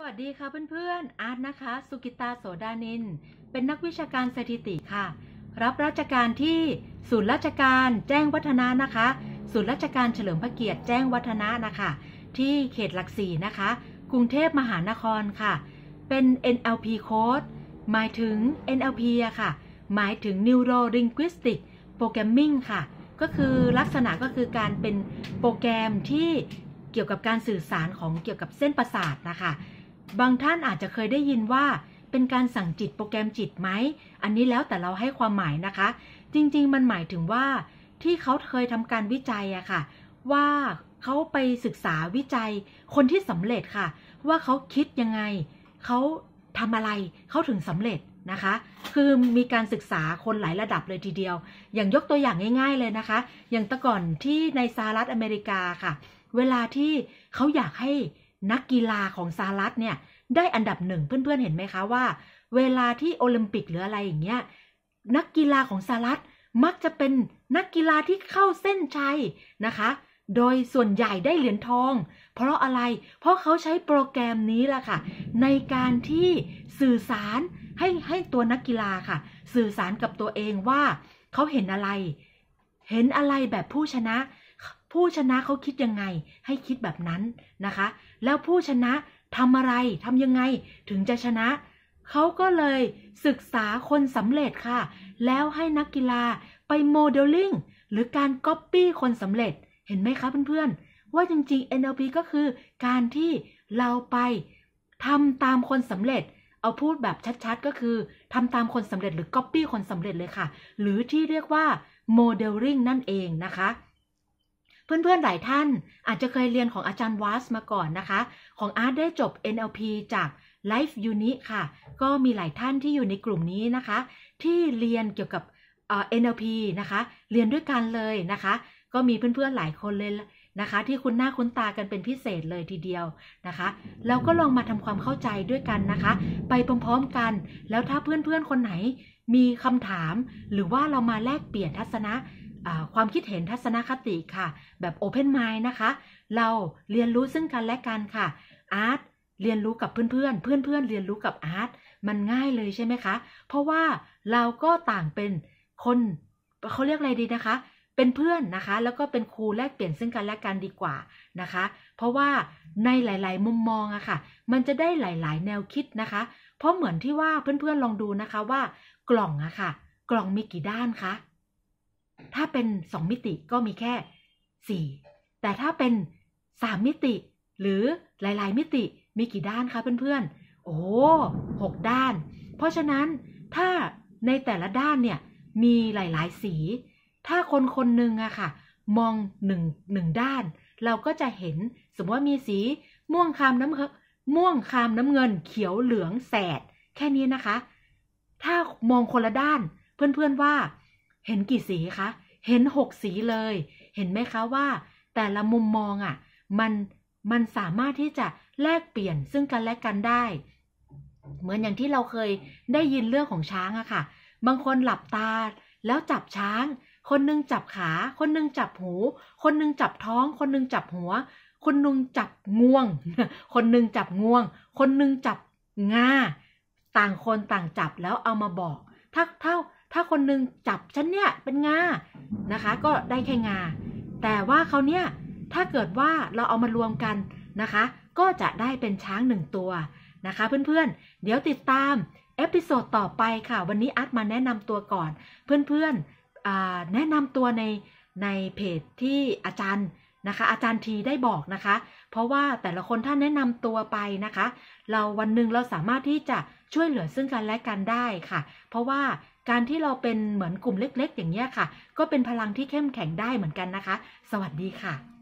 สวัสดีค่ะเพื่อนๆอาร์ตนะคะสุกิตาโสดานินเป็นนักวิชาการสถิติค่ะรับราชการที่ศูนย์ราชการแจ้งวัฒนะนะคะศูนย์ราชการเฉลิมพระเกียรติแจ้งวัฒนะนะคะที่เขตหลักสี่นะคะกรุงเทพมหานครค่ะเป็น NLP Code หมายถึง NLP อะค่ะหมายถึง Neuro Linguistic Programming ค่ะก็คือลักษณะก็คือการเป็นโปรแกรมที่เกี่ยวกับการสื่อสารของเกี่ยวกับเส้นประสาทนะคะบางท่านอาจจะเคยได้ยินว่าเป็นการสั่งจิตโปรแกรมจิตไหมอันนี้แล้วแต่เราให้ความหมายนะคะจริงๆมันหมายถึงว่าที่เขาเคยทำการวิจัยอะค่ะว่าเขาไปศึกษาวิจัยคนที่สำเร็จค่ะว่าเขาคิดยังไงเขาทำอะไรเขาถึงสำเร็จนะคะคือมีการศึกษาคนหลายระดับเลยทีเดียวอย่างยกตัวอย่างง่ายๆเลยนะคะอย่างแต่ก่อนที่ในสหรัฐอเมริกาค่ะเวลาที่เขาอยากให้นักกีฬาของสหรัฐเนี่ยได้อันดับหนึ่งเพื่อนๆเห็นไหมคะว่าเวลาที่โอลิมปิกหรืออะไรอย่างเงี้ยนักกีฬาของสหรัฐมักจะเป็นนักกีฬาที่เข้าเส้นชัยนะคะโดยส่วนใหญ่ได้เหรียญทองเพราะอะไรเพราะเขาใช้โปรแกรมนี้แหละค่ะในการที่สื่อสารให้ตัวนักกีฬาค่ะสื่อสารกับตัวเองว่าเขาเห็นอะไรแบบผู้ชนะเขาคิดยังไงให้คิดแบบนั้นนะคะแล้วผู้ชนะทำอะไรทำยังไงถึงจะชนะเขาก็เลยศึกษาคนสำเร็จค่ะแล้วให้นักกีฬาไปโมเดลลิ่งหรือการก๊อปปี้คนสำเร็จเห็นไหมคะเพื่อนๆว่าจริงๆ NLP ก็คือการที่เราไปทำตามคนสำเร็จเอาพูดแบบชัดๆก็คือทำตามคนสำเร็จหรือก๊อปปี้คนสำเร็จเลยค่ะหรือที่เรียกว่าโมเดลลิ่งนั่นเองนะคะเพื่อนๆหลายท่านอาจจะเคยเรียนของอาจารย์วัสมาก่อนนะคะของอาร์ตได้จบ NLP จาก Life Unit ค่ะก็มีหลายท่านที่อยู่ในกลุ่มนี้นะคะที่เรียนเกี่ยวกับNLP นะคะเรียนด้วยกันเลยนะคะก็มีเพื่อนๆหลายคนเลยนะคะที่คุ้นหน้าคุ้นตากันเป็นพิเศษเลยทีเดียวนะคะเราก็ลองมาทำความเข้าใจด้วยกันนะคะไปพร้อมๆกันแล้วถ้าเพื่อนๆคนไหนมีคำถามหรือว่าเรามาแลกเปลี่ยนทัศนะความคิดเห็นทัศนคติค่ะแบบ Open Mind นะคะเราเรียนรู้ซึ่งกันและกันค่ะอาร์ตเรียนรู้กับเพื่อนๆเรียนรู้กับอาร์ตมันง่ายเลยใช่ไหมคะเพราะว่าเราก็ต่างเป็นคนเขาเรียกอะไรดีนะคะเป็นเพื่อนนะคะแล้วก็เป็นครูแลกเปลี่ยนซึ่งกันและกันดีกว่านะคะเพราะว่าในหลายๆมุมมองอะค่ะมันจะได้หลายๆแนวคิดนะคะเพราะเหมือนที่ว่าเพื่อนๆลองดูนะคะว่ากล่องอะค่ะกล่องมีกี่ด้านคะถ้าเป็น2มิติก็มีแค่4แต่ถ้าเป็น3มิติหรือหลายๆมิติมีกี่ด้านคะเพื่อนๆโอ้6ด้านเพราะฉะนั้นถ้าในแต่ละด้านเนี่ยมีหลายๆสีถ้าคนหนึ่งอะค่ะมองหนึ่งด้านเราก็จะเห็นสมมติว่ามีสีม่วงคามน้ำเงินเขียวเหลืองแสดแค่นี้นะคะถ้ามองคนละด้านเพื่อนๆว่าเห็นกี่สีคะเห็น6สีเลยเห็นไหมคะว่าแต่ละมุมมองอะมันสามารถที่จะแลกเปลี่ยนซึ่งกันและกันได้เหมือนอย่างที่เราเคยได้ยินเรื่องของช้างอะค่ะบางคนหลับตาแล้วจับช้างคนนึงจับขาคนนึงจับหูคนนึงจับท้องคนนึงจับหัวคนนึงจับงวงคนนึงจับงวงคนนึงจับงาต่างคนต่างจับแล้วเอามาบอกถ้าคนนึงจับฉันเนี่ยเป็นงานะคะก็ได้แค่งาแต่ว่าเขาเนี่ยถ้าเกิดว่าเราเอามารวมกันนะคะก็จะได้เป็นช้าง1ตัวนะคะเพื่อนๆเดี๋ยวติดตามเอพิโซดต่อไปค่ะวันนี้อาร์ตมาแนะนำตัวก่อนเพื่อนๆแนะนำตัวในเพจที่อาจารย์นะคะอาจารย์ทีได้บอกนะคะเพราะว่าแต่ละคนถ้าแนะนำตัวไปนะคะเราวันหนึ่งเราสามารถที่จะช่วยเหลือซึ่งกันและกันได้ค่ะเพราะว่าการที่เราเป็นเหมือนกลุ่มเล็กๆอย่างนี้ค่ะก็เป็นพลังที่เข้มแข็งได้เหมือนกันนะคะสวัสดีค่ะ